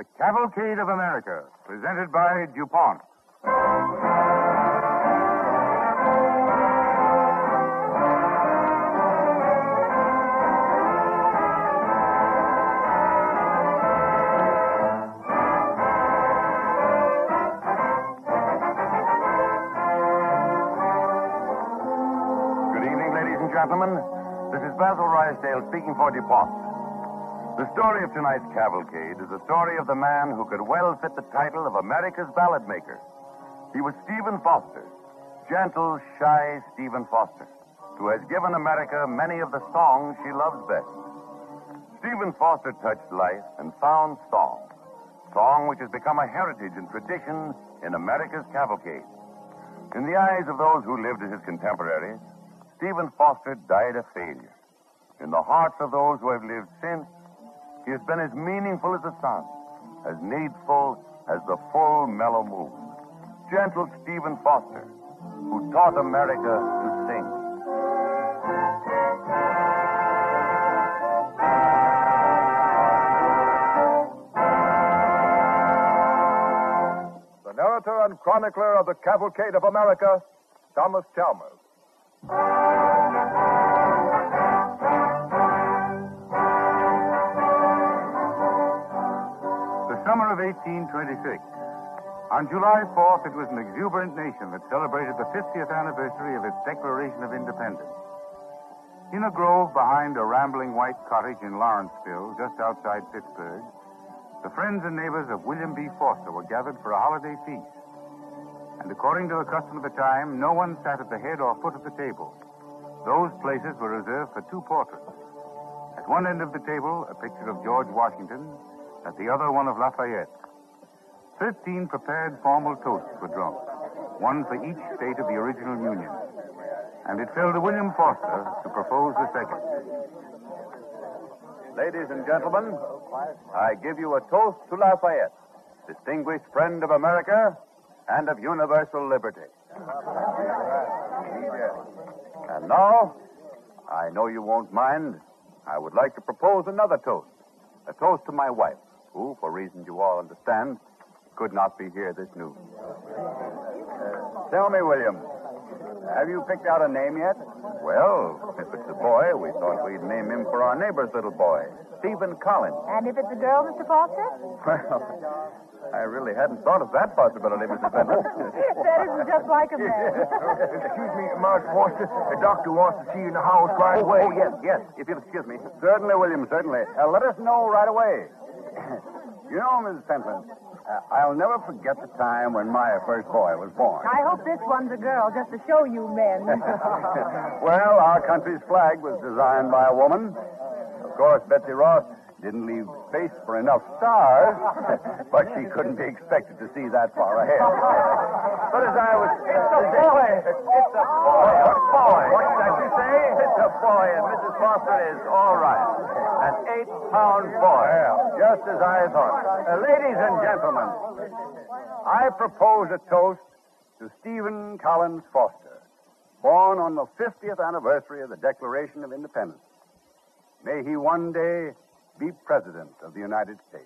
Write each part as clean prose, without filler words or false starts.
The Cavalcade of America, presented by DuPont. Good evening, ladies and gentlemen. This is Basil Rysdale speaking for DuPont. The story of tonight's cavalcade is the story of the man who could well fit the title of America's ballad maker. He was Stephen Foster, gentle, shy Stephen Foster, who has given America many of the songs she loves best. Stephen Foster touched life and found song which has become a heritage and tradition in America's cavalcade. In the eyes of those who lived as his contemporaries, Stephen Foster died a failure. In the hearts of those who have lived since, he has been as meaningful as the sun, as needful as the full mellow moon. Gentle Stephen Foster, who taught America to sing. The narrator and chronicler of the Cavalcade of America, Thomas Chalmers. Summer of 1826. On July 4th, it was an exuberant nation that celebrated the 50th anniversary of its Declaration of Independence. In a grove behind a rambling white cottage in Lawrenceville, just outside Pittsburgh, the friends and neighbors of William B. Foster were gathered for a holiday feast. And according to the custom of the time, no one sat at the head or foot of the table. Those places were reserved for two portraits. At one end of the table, a picture of George Washington, at the other one of Lafayette. 13 prepared formal toasts were drunk, one for each state of the original Union. And it fell to William Foster to propose the second. Ladies and gentlemen, I give you a toast to Lafayette, distinguished friend of America and of universal liberty. And now, I know you won't mind, I would like to propose another toast. A toast to my wife, who, for reasons you all understand, could not be here this noon. Tell me, William, have you picked out a name yet? Well, if it's a boy, we thought we'd name him for our neighbor's little boy, Stephen Collins. And if it's a girl, Mr. Foster? Well, I really hadn't thought of that possibility, Mrs. Benton. That isn't just like a man. Excuse me, Marge Foster. The doctor wants to see you in the house right away. Oh, yes. If you'll excuse me. Certainly, William, certainly. Let us know right away. You know, Mrs. Pentland, I'll never forget the time when my first boy was born. I hope this one's a girl, just to show you men. Well, our country's flag was designed by a woman. Of course, Betsy Ross didn't leave space for enough stars, but she couldn't be expected to see that far ahead. But as I was... It's a boy! It's a boy! A boy! What's that you say? It's a boy, and Mrs. Foster is all right. An 8-pound boy, just as I thought. Ladies and gentlemen, I propose a toast to Stephen Collins Foster, born on the 50th anniversary of the Declaration of Independence. May he one day be President of the United States.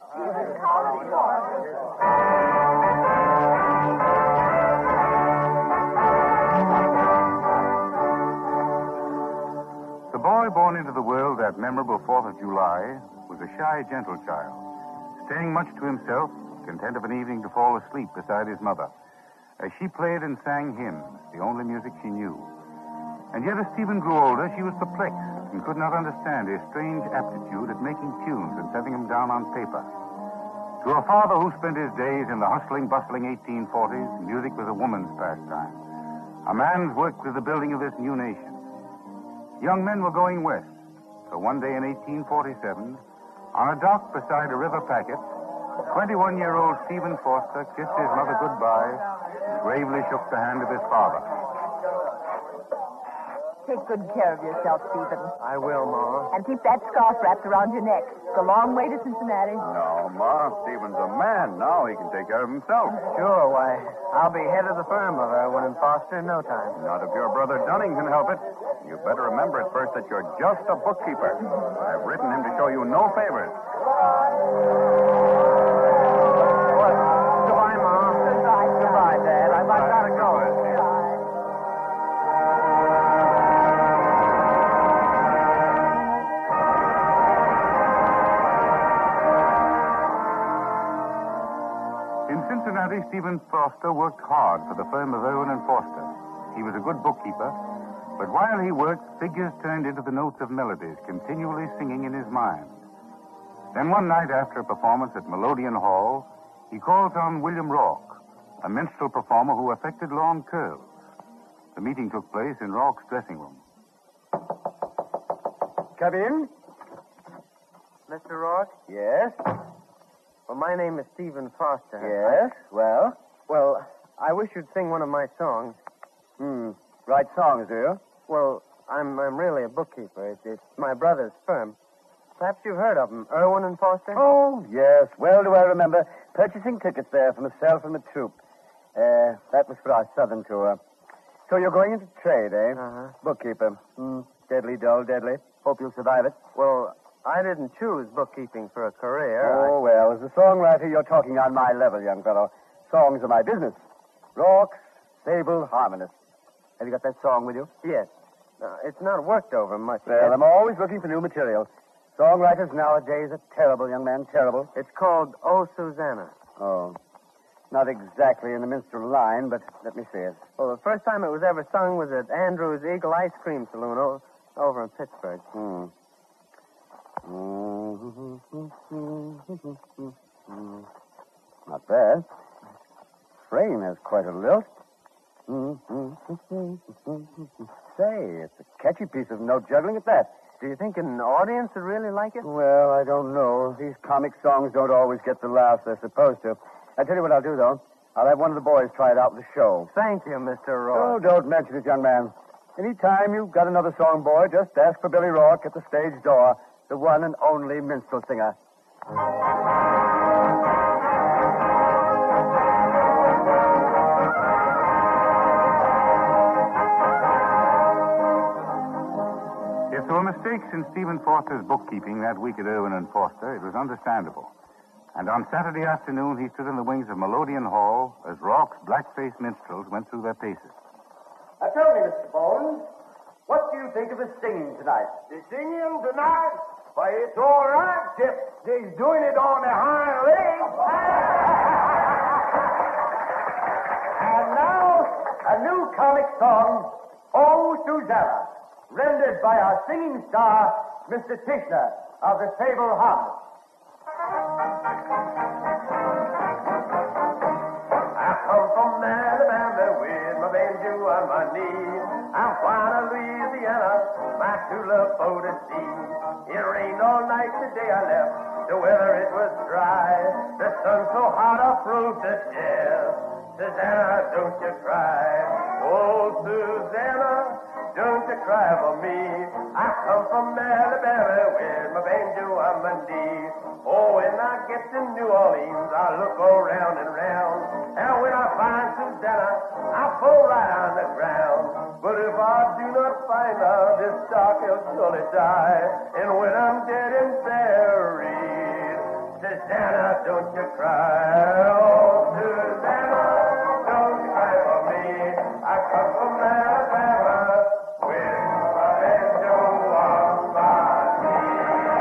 The boy born into the world that memorable 4th of July was a shy, gentle child, staying much to himself, content of an evening to fall asleep beside his mother, as she played and sang hymns, the only music she knew. And yet as Stephen grew older, she was perplexed and could not understand his strange aptitude at making tunes and setting them down on paper. To a father who spent his days in the hustling, bustling 1840s, music was a woman's pastime. A man's work was the building of this new nation. Young men were going west, so one day in 1847, on a dock beside a river packet, 21-year-old Stephen Foster kissed his mother goodbye and gravely shook the hand of his father. Take good care of yourself, Stephen. I will, Ma. And keep that scarf wrapped around your neck. It's a long way to Cincinnati. No, Ma, Stephen's a man now. He can take care of himself. Sure, why, I'll be head of the firm of Irwin and Foster in no time. Not if your brother Dunning can help it. You better remember at first that you're just a bookkeeper. I've written him to show you no favors. Ordinarily, Stephen Foster worked hard for the firm of Irwin and Foster. He was a good bookkeeper, but while he worked, figures turned into the notes of melodies, continually singing in his mind. Then one night after a performance at Melodeon Hall, he calls on William Rourke, a minstrel performer who affected long curls. The meeting took place in Rourke's dressing room. Come in. Mr. Rourke? Yes. Well, my name is Stephen Foster. Yes. Well? Well, I wish you'd sing one of my songs. Write songs, do you? Well, I'm really a bookkeeper. It's my brother's firm. Perhaps you've heard of them, Irwin and Foster? Oh, yes. Well do I remember purchasing tickets there for myself and the troupe. That was for our southern tour. So you're going into trade, eh? Uh-huh. Bookkeeper. Deadly dull, deadly. Hope you'll survive it. Well, I didn't choose bookkeeping for a career. Oh, well, as a songwriter, you're talking on my level, young fellow. Songs are my business. Rourke's Sable Harmonist. Have you got that song with you? Yes. It's not worked over much Well, yet. I'm always looking for new material. Songwriters nowadays are terrible, young man, terrible. It's called Oh, Susanna. Oh. Not exactly in the minstrel line, but let me see it. Well, the first time it was ever sung was at Andrew's Eagle Ice Cream Saloon over in Pittsburgh. Not bad. Frame has quite a lilt. Say, it's a catchy piece of note juggling at that. Do you think an audience would really like it? Well, I don't know. These comic songs don't always get the laughs they're supposed to. I'll tell you what I'll do, though. I'll have one of the boys try it out with the show. Thank you, Mr. Oh, Rourke. don't mention it, young man. Anytime you've got another song, boy, just ask for Billy Rourke at the stage door, the one and only minstrel singer. If there were mistakes in Stephen Foster's bookkeeping that week at Irwin and Foster, it was understandable. And on Saturday afternoon, he stood in the wings of Melodeon Hall as Rourke's black-faced minstrels went through their paces. Tell me, Mr. Bones, what do you think of the singing tonight? The singing tonight? Why, it's all right, Chip. He's doing it on the hind legs. And now, a new comic song, Oh, Susanna, rendered by our singing star, Mr. Tischner of the Sable Harmonist. I come from Alabama with my banjo on my knee. I'm flying to Louisiana, my true love for to see. It rained all night the day I left, the weather it was dry. The sun so hot I froze to death. Susanna, don't you cry. Oh, Susanna, don't you cry for me. I come from Alabama with my banjo on my knee. Oh, when I get to New Orleans, I look around and round. And when I find Susanna, I fall right on the ground. But if I do not find her, this stock will surely die. And when I'm dead and buried, Susanna, don't you cry. Oh, Susanna, don't you cry for me. I come from Alabama with my banjo on my knee.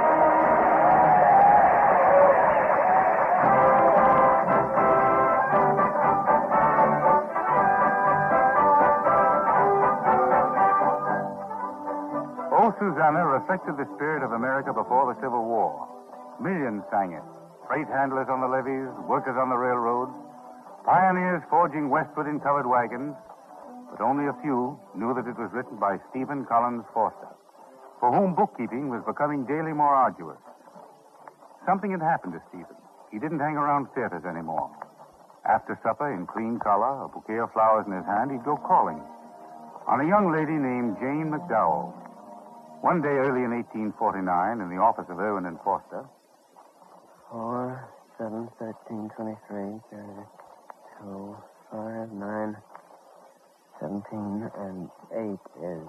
Oh, Susanna reflected the spirit of America before the Civil War. Millions sang it. Freight handlers on the levees, workers on the railroads, pioneers forging westward in covered wagons. But only a few knew that it was written by Stephen Collins Foster, for whom bookkeeping was becoming daily more arduous. Something had happened to Stephen. He didn't hang around theaters anymore. After supper, in clean collar, a bouquet of flowers in his hand, he'd go calling on a young lady named Jane McDowell. One day early in 1849, in the office of Irwin and Foster. 4, 7, 13, 23, 32, 5, 9, 17, and 8 is,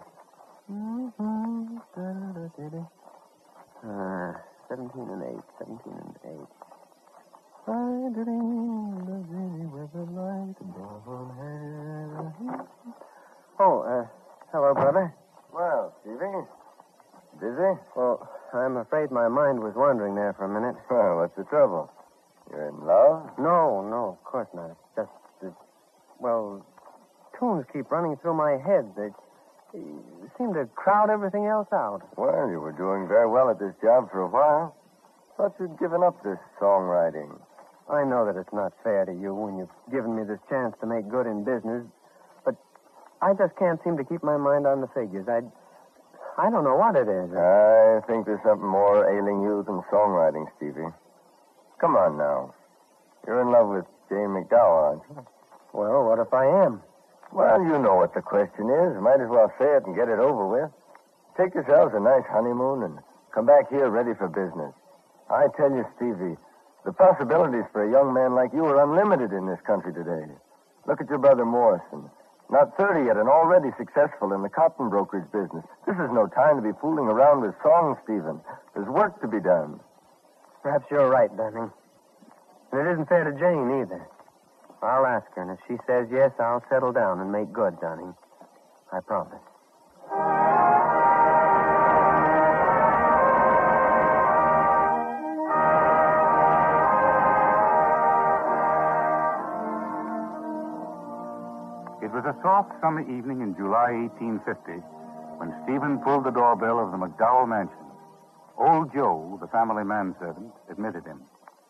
17 and 8, 17 and 8. I dream the city with the light above her. Oh, hello, brother. Well, Stevie, busy? Well, I'm afraid my mind was wandering there for a minute. Well, what's the trouble? You're in love? No, of course not. It's just that, well, tunes keep running through my head. They seem to crowd everything else out. Well, you were doing very well at this job for a while. Thought you'd given up this songwriting. I know that it's not fair to you when you've given me this chance to make good in business, but I just can't seem to keep my mind on the figures. I don't know what it is. I think there's something more ailing you than songwriting, Stevie. Come on now. You're in love with Jane McDowell, aren't you? Well, what if I am? Well, you know what the question is. Might as well say it and get it over with. Take yourselves a nice honeymoon and come back here ready for business. I tell you, Stevie, the possibilities for a young man like you are unlimited in this country today. Look at your brother Morrison. Not 30 yet and already successful in the cotton brokerage business. This is no time to be fooling around with songs, Stephen. There's work to be done. Perhaps you're right, Dunning. And it isn't fair to Jane, either. I'll ask her, and if she says yes, I'll settle down and make good, Dunning. I promise. It was a soft summer evening in July 1850 when Stephen pulled the doorbell of the McDowell mansion. Old Joe, the family manservant, admitted him.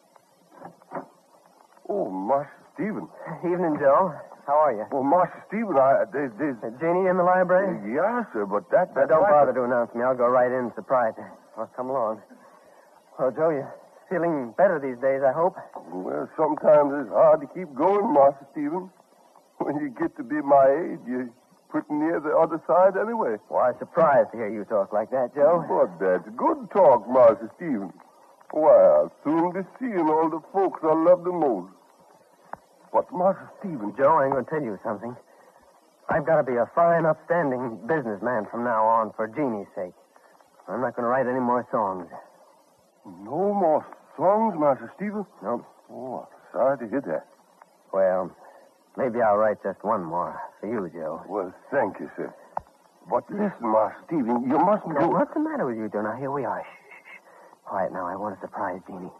Oh, Master Stephen. Evening, Joe. How are you? Oh, Master Stephen, there's... Jeannie in the library? Yes, sir, but that... Don't bother to announce me. I'll go right in and surprise her. Well, come along. Well, Joe, you're feeling better these days, I hope. Well, sometimes it's hard to keep going, Master Stephen. When you get to be my age, you're pretty near the other side anyway. Well, I'm surprised to hear you talk like that, Joe. But that's good talk, Master Stephen. Why, I'll soon be seeing all the folks I love the most. But, Master Stephen... Joe, I'm going to tell you something. I've got to be a fine, upstanding businessman from now on for Jeannie's sake. I'm not going to write any more songs. No more songs, Master Stephen? Nope. Oh, I'm sorry to hear that. Well, maybe I'll write just one more for you, Joe. Well, thank you, sir. But listen, Master Stephen, you mustn't Now, go... what's the matter with you, Joe? Now, here we are. Shh. Quiet now. I want to surprise Jeannie.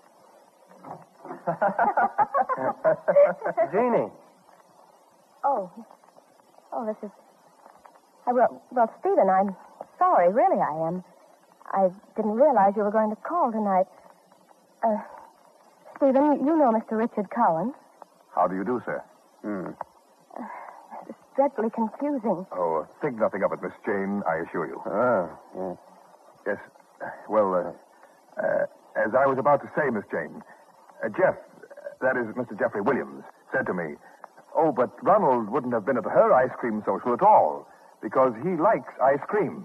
Jeannie. Oh, this is... Well, Stephen, I'm sorry. Really, I am. I didn't realize you were going to call tonight. Stephen, you know Mr. Richard Cowan. How do you do, sir? It's dreadfully confusing. Oh, think nothing of it, Miss Jane, I assure you. Yes. Yes. Well, as I was about to say, Miss Jane, Jeff, that is Mr. Jeffrey Williams, said to me, oh, but Ronald wouldn't have been at her ice cream social at all, because he likes ice cream.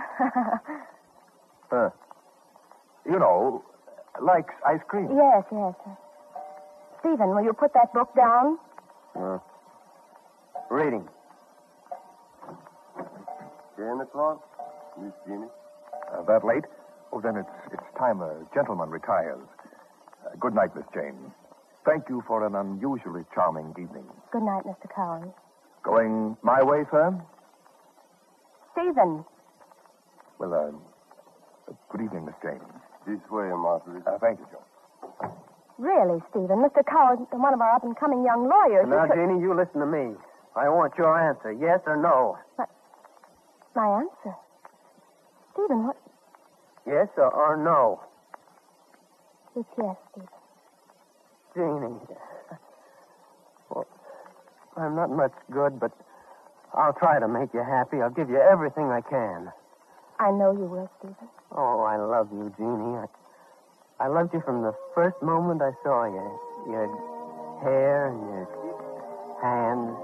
You know, likes ice cream. Yes. Stephen, will you put that book down? Reading. 10 o'clock, Miss Jeannie? That late? Oh, then it's time a gentleman retires. Good night, Miss Jane. Thank you for an unusually charming evening. Good night, Mr. Cowan. Going my way, sir? Stephen. Well, good evening, Miss Jane. This way, Master. Thank you, Joe. Really, Stephen, Mr. Cowan, one of our up-and-coming young lawyers. Now, Jeannie, you listen to me. I want your answer, yes or no. My answer? Stephen, what? Yes or no? It's yes, Stephen. Jeannie. Well, I'm not much good, but I'll try to make you happy. I'll give you everything I can. I know you will, Stephen. Oh, I love you, Jeannie. I loved you from the first moment I saw you. Your hair and your hands.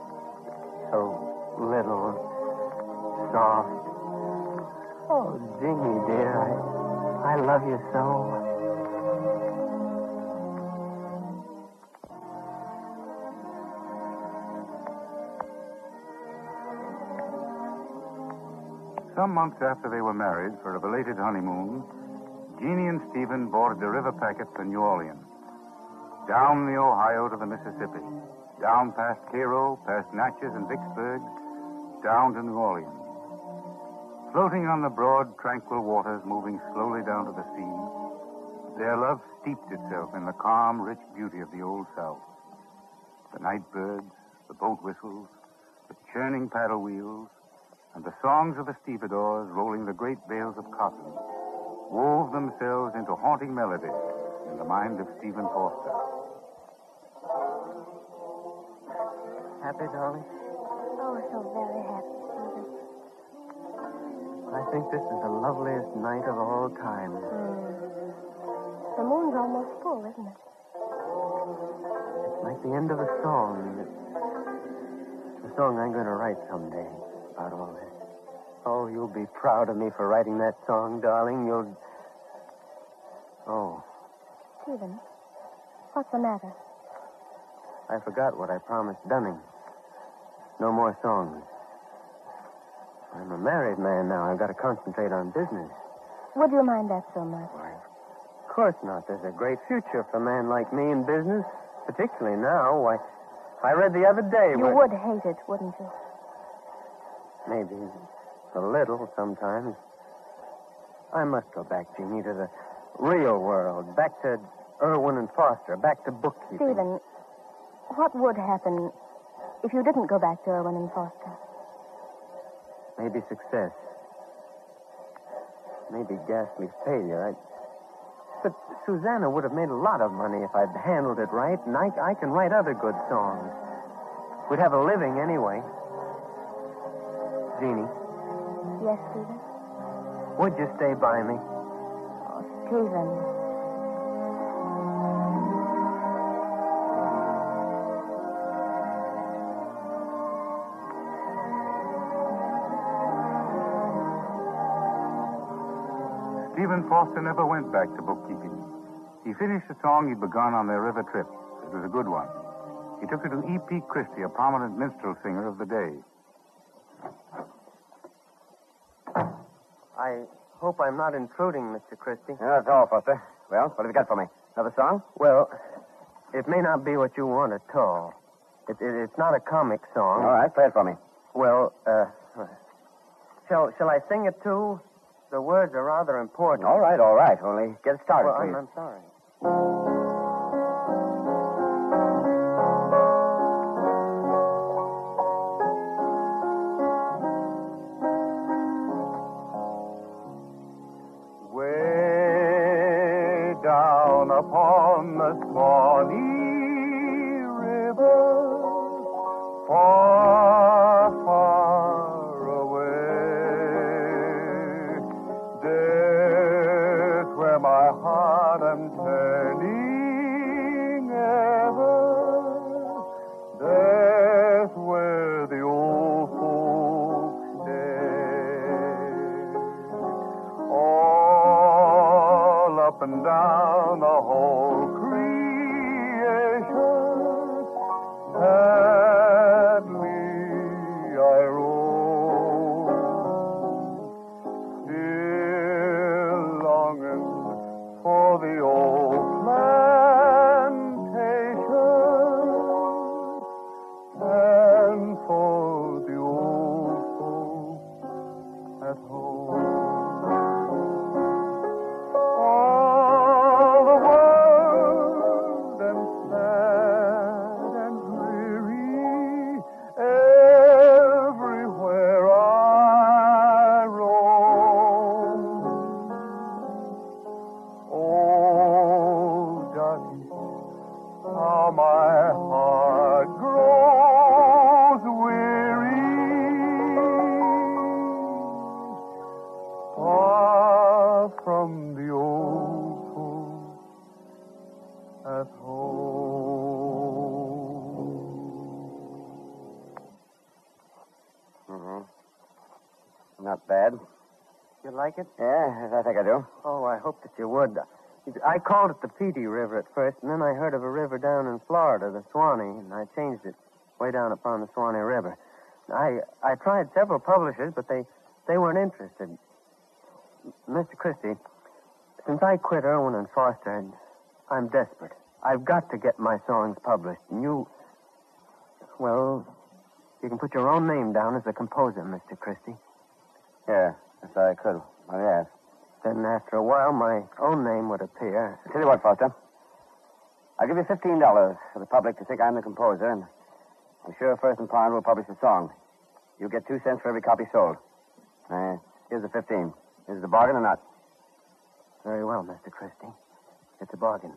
So little, soft. Oh, Jeannie, dear, I love you so. Some months after they were married for a belated honeymoon, Jeannie and Stephen boarded the river packet for New Orleans. Down the Ohio to the Mississippi. Down past Cairo, past Natchez and Vicksburg, down to New Orleans. Floating on the broad, tranquil waters, moving slowly down to the sea, Their love steeped itself in the calm, rich beauty of the Old South. The night birds, the boat whistles, the churning paddle wheels, and the songs of the stevedores rolling the great bales of cotton wove themselves into haunting melody in the mind of Stephen Foster. Happy, darling? Oh, so very happy, Stephen. I think this is the loveliest night of all time. The moon's almost full, isn't it? It's like the end of a song. It's a song I'm going to write someday about all this. Oh, you'll be proud of me for writing that song, darling. You'll... Oh, Stephen, what's the matter? I forgot what I promised Dunning. No more songs. I'm a married man now. I've got to concentrate on business. Would you mind that so much? Why, of course not. There's a great future for a man like me in business, particularly now. Why, I read the other day... You would hate it, wouldn't you? Maybe a little sometimes. I must go back, Jeannie, to the real world. Back to Irwin and Foster. Back to bookkeeping. Stephen, what would happen if you didn't go back to Irwin and Foster? Maybe success. Maybe ghastly failure. But Susanna would have made a lot of money if I'd handled it right, and I can write other good songs. We'd have a living anyway. Jeannie, Yes, Stephen? would you stay by me? Oh, Stephen. Stephen Foster never went back to bookkeeping. He finished the song he'd begun on their river trip. It was a good one. He took it to E.P. Christie, a prominent minstrel singer of the day. I hope I'm not intruding, Mr. Christie. That's all, Foster. Well, what have you got for me? Another song? Well, it may not be what you want at all. It's not a comic song. All right, play it for me. Well, shall I sing it too? The words are rather important. All right. Only get started, Well, please. I'm sorry. Way down upon the Swanee River, far, far away, there's where my heart am turning ever, there's where the old folks stay. All up and down the whole creation, sadly I roam, still longing for the old plantation and for the old folks at home. All the world and sad and dreary, everywhere I roam. Oh, Johnny, how my heart grows weary, far from the old folks at home. Mm-hmm. Not bad. You like it? Yeah, I think I do. Oh, I hope that you would. I called it the Petey River at first, and then I heard of a river down in Florida, the Swanee, and I changed it way down upon the Swanee River. I tried several publishers, but they weren't interested. Mr. Christie, since I quit Irwin and Foster, I'm desperate. I've got to get my songs published, and you can put your own name down as the composer, Mr. Christie. Yeah, yes, I could. Well, yes. Then after a while, my own name would appear. Tell you what, Foster. I'll give you $15 for the public to think I'm the composer, and I'm sure First and Pond will publish the song. You get 2 cents for every copy sold. Here's the 15. Is it a bargain or not? Very well, Mr. Christie. It's a bargain.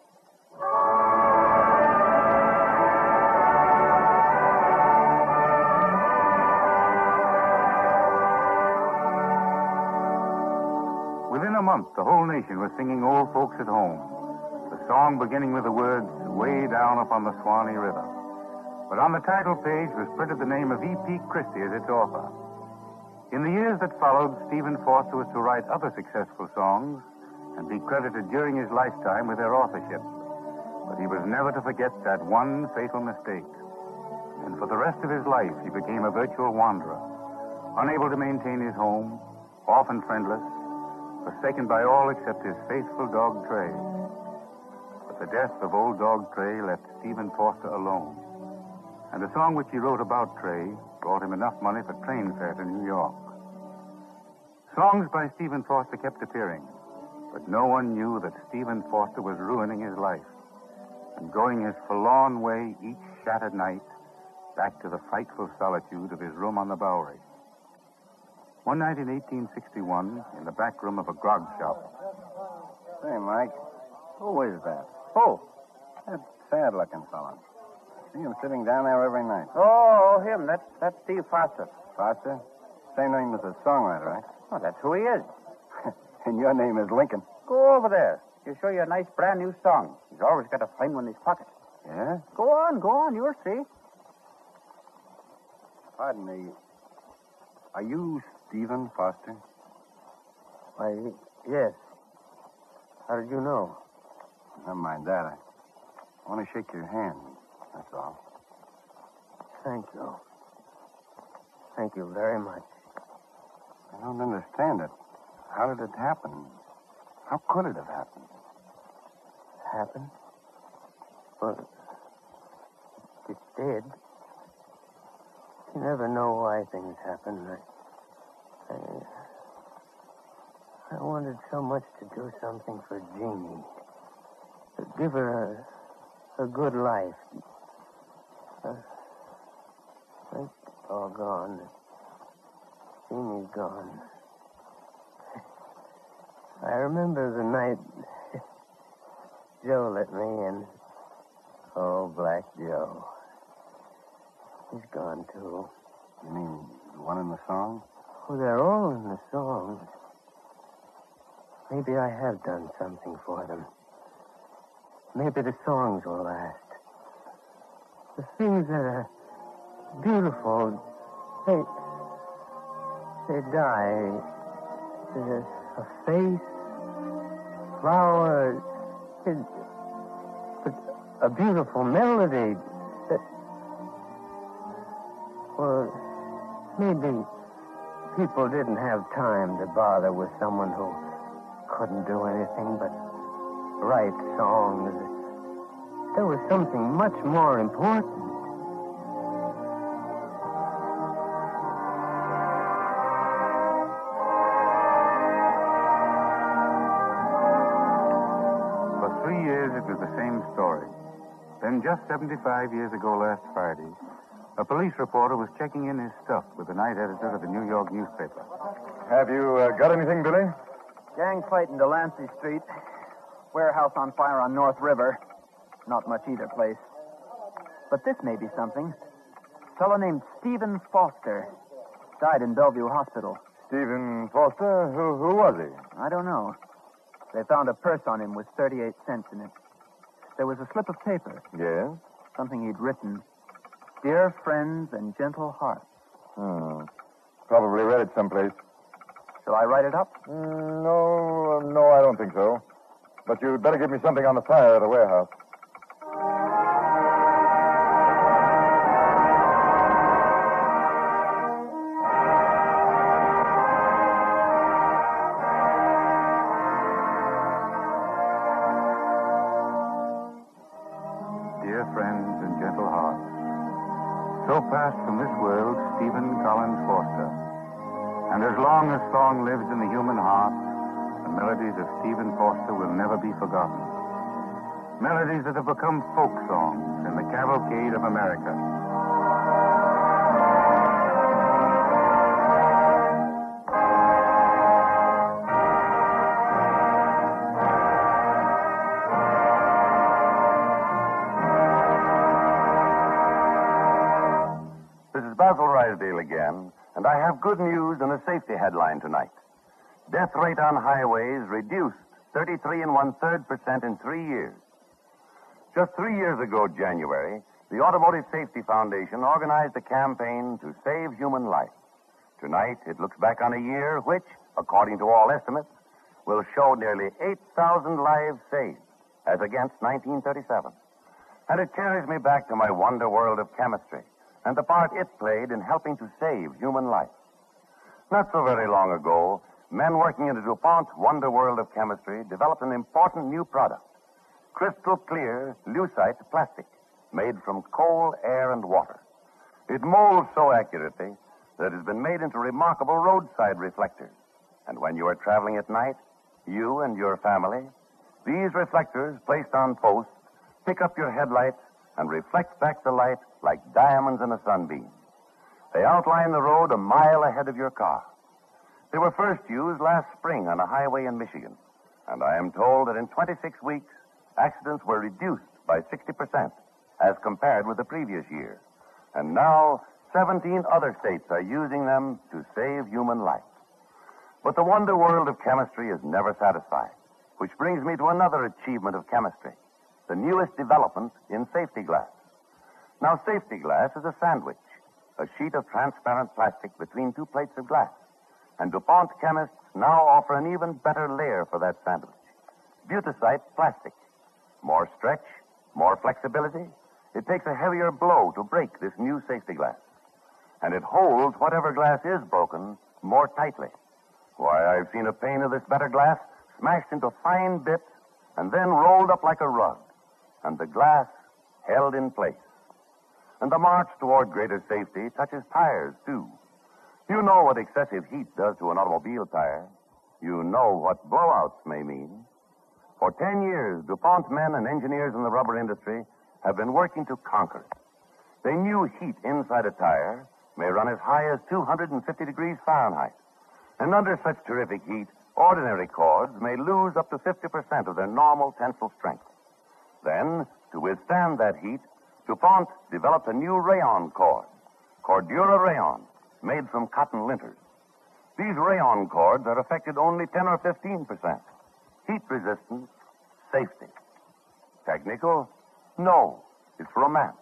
Within a month, the whole nation was singing Old Folks at Home, the song beginning with the words, "Way down upon the Swanee River." But on the title page was printed the name of E.P. Christie as its author. In the years that followed, Stephen Foster was to write other successful songs and be credited during his lifetime with their authorship. But he was never to forget that one fatal mistake. And for the rest of his life, he became a virtual wanderer, unable to maintain his home, often friendless, forsaken by all except his faithful dog, Tray. But the death of old dog Tray left Stephen Foster alone. And the song which he wrote about Tray brought him enough money for train fare to New York. Songs by Stephen Foster kept appearing, but no one knew that Stephen Foster was ruining his life and going his forlorn way each shattered night back to the frightful solitude of his room on the Bowery. One night in 1861, in the back room of a grog shop. Say, Mike, who is that? Who? That sad-looking fellow. See him sitting down there every night. Oh, him. That's Steve Foster. Foster? Same name as the songwriter, right? Oh, that's who he is. And your name is Lincoln. Go over there. He'll show you a nice brand new song. He's always got a fine one in his pocket. Yeah? Go on. You'll see. Pardon me. Are you Stephen Foster? Why, yes. How did you know? Never mind that. I want to shake your hand. That's all. Thank you. Thank you very much. I don't understand it. How did it happen? How could it have happened? Happened? Well, it did. You never know why things happen. I wanted so much to do something for Jeannie. To give her a good life. It's all gone. Jeannie's gone. I remember the night Joe let me in. Oh, Black Joe. He's gone, too. You mean the one in the song? Oh, they're all in the songs. Maybe I have done something for them. Maybe the songs will last. The things that are beautiful, they die. There's a face, flowers, but a beautiful melody that, well, maybe people didn't have time to bother with someone who couldn't do anything but write songs. There was something much more important. For 3 years, it was the same story. Then, just 75 years ago last Friday, a police reporter was checking in his stuff with the night editor of the New York newspaper. Have you got anything, Billy? Gang fight in Delancey Street. Warehouse on fire on North River. Not much either place. But this may be something. Fellow named Stephen Foster. Died in Bellevue Hospital. Stephen Foster? Who was he? I don't know. They found a purse on him with 38 cents in it. There was a slip of paper. Yes? Something he'd written. Dear friends and gentle hearts. Probably read it someplace. Shall I write it up? No, I don't think so. But you'd better give me something on the fire at the warehouse. Dear friends and gentle hearts, so passed from this world Stephen Collins Foster. And as long as song lives in the human heart, the melodies of Stephen Foster will never be forgotten. Melodies that have become folk songs in the Cavalcade of America. This is Basil Rysdale again, and I have good news and a safety headline tonight. Death rate on highways reduced 33 1/3% in 3 years. Just 3 years ago, January, the Automotive Safety Foundation organized a campaign to save human life. Tonight, it looks back on a year which, according to all estimates, will show nearly 8,000 lives saved, as against 1937. And it carries me back to my wonder world of chemistry and the part it played in helping to save human life. Not so very long ago, men working in the DuPont wonder world of chemistry developed an important new product, crystal clear lucite plastic, made from coal, air, and water. It molds so accurately that it has been made into remarkable roadside reflectors. And when you are traveling at night, you and your family, these reflectors placed on posts pick up your headlights and reflect back the light like diamonds in a sunbeam. They outline the road a mile ahead of your car. They were first used last spring on a highway in Michigan, and I am told that in 26 weeks, accidents were reduced by 60% as compared with the previous year. And now, 17 other states are using them to save human life. But the wonder world of chemistry is never satisfied, which brings me to another achievement of chemistry, the newest development in safety glass. Now, safety glass is a sandwich, a sheet of transparent plastic between two plates of glass. And DuPont chemists now offer an even better layer for that sandwich, butysite plastic. More stretch, more flexibility. It takes a heavier blow to break this new safety glass. And it holds whatever glass is broken more tightly. Why, I've seen a pane of this better glass smashed into fine bits and then rolled up like a rug, and the glass held in place. And the march toward greater safety touches tires, too. You know what excessive heat does to an automobile tire. You know what blowouts may mean. For 10 years, DuPont men and engineers in the rubber industry have been working to conquer it. They knew heat inside a tire may run as high as 250 degrees Fahrenheit. And under such terrific heat, ordinary cords may lose up to 50% of their normal tensile strength. Then, to withstand that heat, DuPont developed a new rayon cord, Cordura Rayon, made from cotton linters. These rayon cords are affected only 10 or 15%. Heat resistance, safety. Technical? No, it's romance.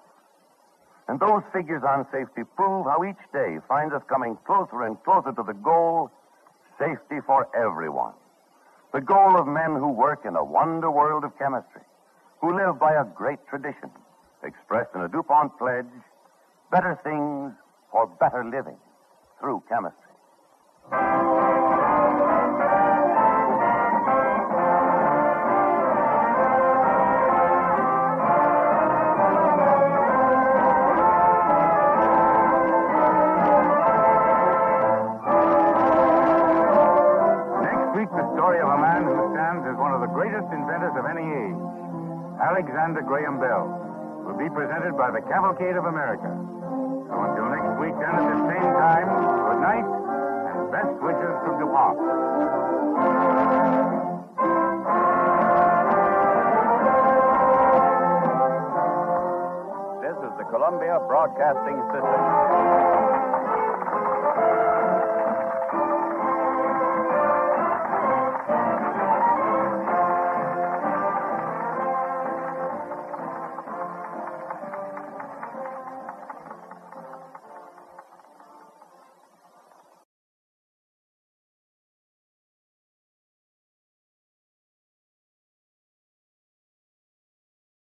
And those figures on safety prove how each day finds us coming closer and closer to the goal, safety for everyone. The goal of men who work in a wonder world of chemistry, who live by a great tradition, expressed in a DuPont pledge, better things for better living through chemistry. Alexander Graham Bell will be presented by the Cavalcade of America. So until next week, then at the same time, good night and best wishes from DuPont. This is the Columbia Broadcasting System.